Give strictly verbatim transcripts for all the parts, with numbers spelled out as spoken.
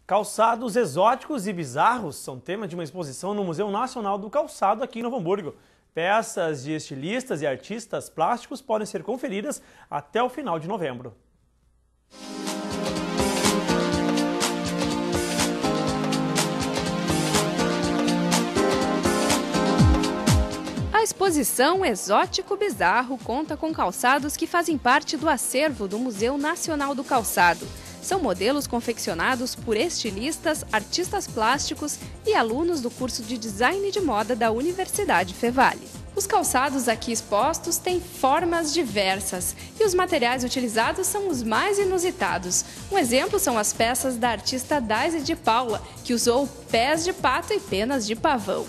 Calçados exóticos e bizarros são tema de uma exposição no Museu Nacional do Calçado aqui em Novo Hamburgo. Peças de estilistas e artistas plásticos podem ser conferidas até o final de novembro. A exposição Exótico Bizarro conta com calçados que fazem parte do acervo do Museu Nacional do Calçado. São modelos confeccionados por estilistas, artistas plásticos e alunos do curso de Design de Moda da Universidade Fevale. Os calçados aqui expostos têm formas diversas e os materiais utilizados são os mais inusitados. Um exemplo são as peças da artista Daisy de Paula, que usou pés de pato e penas de pavão.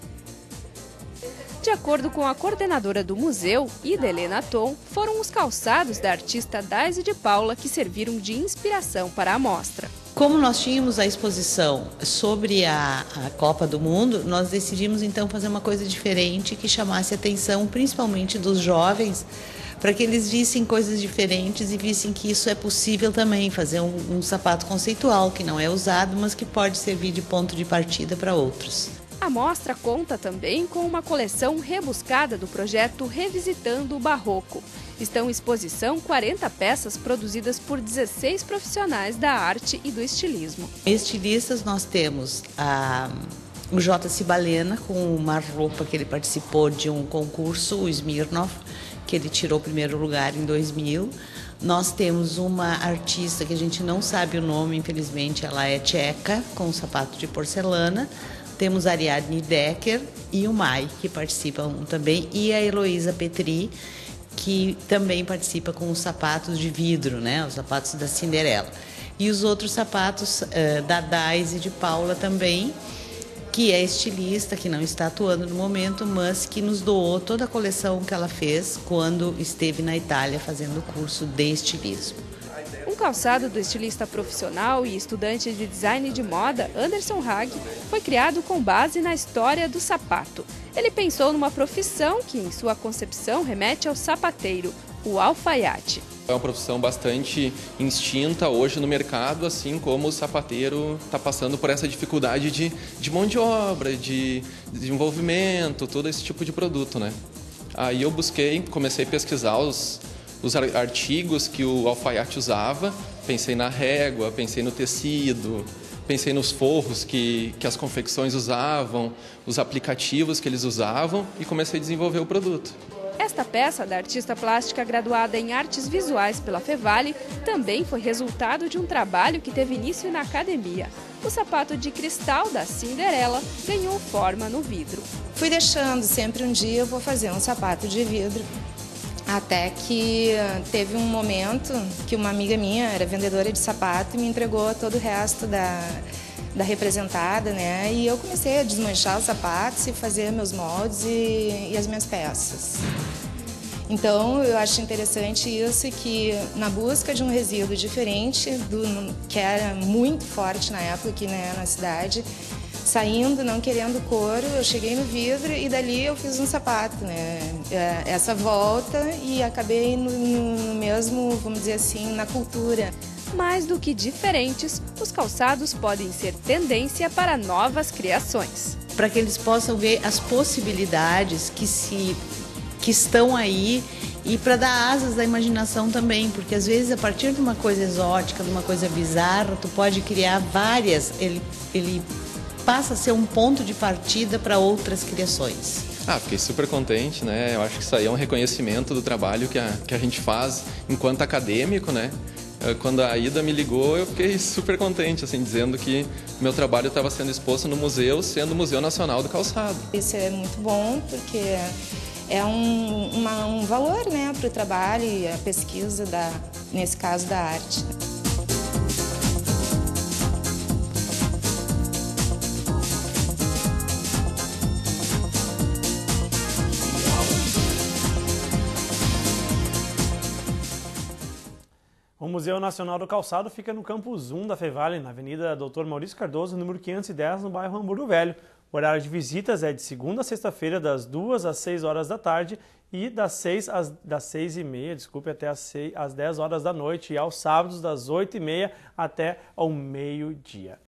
De acordo com a coordenadora do museu, Ida Helena Tom, foram os calçados da artista Daisy de Paula que serviram de inspiração para a mostra. Como nós tínhamos a exposição sobre a, a Copa do Mundo, nós decidimos então fazer uma coisa diferente que chamasse a atenção principalmente dos jovens, para que eles vissem coisas diferentes e vissem que isso é possível também, fazer um, um sapato conceitual que não é usado, mas que pode servir de ponto de partida para outros. A mostra conta também com uma coleção rebuscada do projeto Revisitando o Barroco. Estão em exposição quarenta peças produzidas por dezesseis profissionais da arte e do estilismo. Estilistas nós temos a, o J. Cibalena, com uma roupa que ele participou de um concurso, o Smirnoff, que ele tirou o primeiro lugar em dois mil. Nós temos uma artista que a gente não sabe o nome, infelizmente, ela é tcheca, com um sapato de porcelana. Temos a Ariadne Decker e o Mai, que participam também, e a Heloísa Petri, que também participa com os sapatos de vidro, né? Os sapatos da Cinderela. E os outros sapatos uh, da Daisy de Paula também, que é estilista, que não está atuando no momento, mas que nos doou toda a coleção que ela fez quando esteve na Itália fazendo o curso de estilismo. Um calçado do estilista profissional e estudante de design de moda, Anderson Hag, foi criado com base na história do sapato. Ele pensou numa profissão que, em sua concepção, remete ao sapateiro, o alfaiate. É uma profissão bastante extinta hoje no mercado, assim como o sapateiro está passando por essa dificuldade de, de mão de obra, de desenvolvimento, todo esse tipo de produto, né? Aí eu busquei, comecei a pesquisar os os artigos que o alfaiate usava, pensei na régua, pensei no tecido, pensei nos forros que, que as confecções usavam, os aplicativos que eles usavam e comecei a desenvolver o produto. Esta peça da artista plástica graduada em artes visuais pela Fevale também foi resultado de um trabalho que teve início na academia. O sapato de cristal da Cinderela ganhou forma no vidro. Fui deixando, sempre um dia eu vou fazer um sapato de vidro. Até que teve um momento que uma amiga minha era vendedora de sapato e me entregou todo o resto da, da representada, né? E eu comecei a desmanchar os sapatos e fazer meus moldes e, e as minhas peças. Então eu acho interessante isso, que na busca de um resíduo diferente, do, que era muito forte na época aqui, né, na cidade, saindo, não querendo couro, eu cheguei no vidro e dali eu fiz um sapato, né? Essa volta e acabei no, no mesmo, vamos dizer assim, na cultura. Mais do que diferentes, os calçados podem ser tendência para novas criações. Para que eles possam ver as possibilidades que, se, que estão aí e para dar asas à imaginação também, porque às vezes a partir de uma coisa exótica, de uma coisa bizarra, tu pode criar várias, ele, ele passa a ser um ponto de partida para outras criações. Ah, fiquei super contente, né? Eu acho que isso aí é um reconhecimento do trabalho que a, que a gente faz enquanto acadêmico, né? Quando a Ida me ligou, eu fiquei super contente, assim, dizendo que o meu trabalho estava sendo exposto no museu, sendo o Museu Nacional do Calçado. Isso é muito bom, porque é um, uma, um valor, né, para o trabalho e a pesquisa, da, nesse caso, da arte. O Museu Nacional do Calçado fica no Campus um da Fevale, na Avenida doutor Maurício Cardoso, número quinhentos e dez, no bairro Hamburgo Velho. O horário de visitas é de segunda a sexta-feira, das duas às seis horas da tarde e das seis às das seis e meia, desculpe, até às, seis, às dez horas da noite, e aos sábados das oito e meia até ao meio-dia.